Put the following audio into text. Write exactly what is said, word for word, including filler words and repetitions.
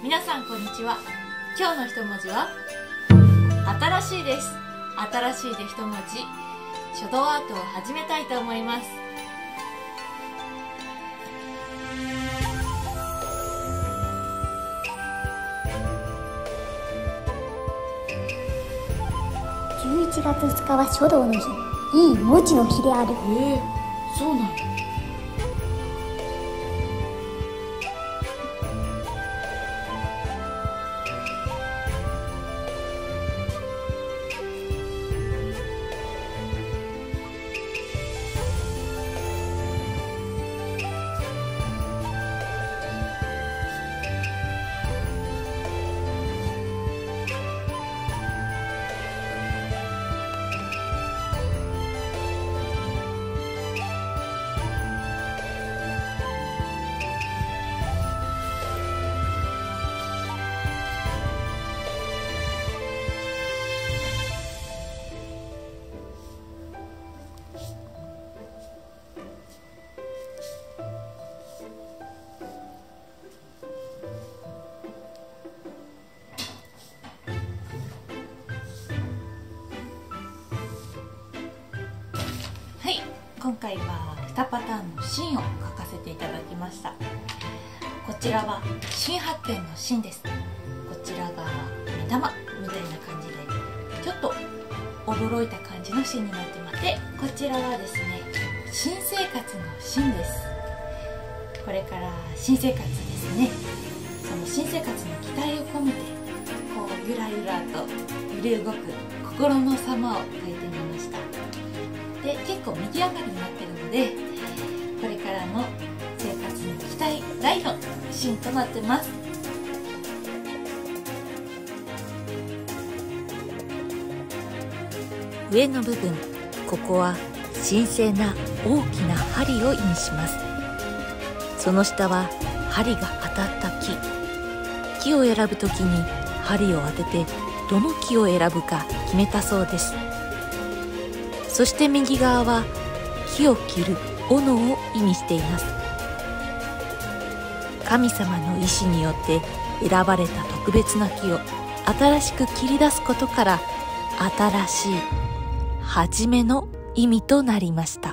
皆さんこんにちは。今日の一文字は新しいです。新しいで一文字、書道アートを始めたいと思います。 じゅういちがつふつかは書道の日、いい文字の日である。 ええ、そうなんや。はい、今回はにパターンの芯を描かせていただきました。こちらは新発見の芯です。こちらが目玉みたいな感じでちょっと驚いた感じの芯になってます。で、こちらはですね、新生活の芯です。これから新生活ですね。その新生活の期待を込めてこうゆらゆらと揺れ動く心の様を描いてみました。で、結構右上がりになってるので、これからの生活に期待大の芯となってます。 上の部分、ここは神聖な大きな針を意味します。その下は針が当たった木。木を選ぶときに針を当ててどの木を選ぶか決めたそうです。そして右側は木を切る斧を意味しています。神様の意志によって選ばれた特別な木を新しく切り出すことから、新しい初めの意味となりました。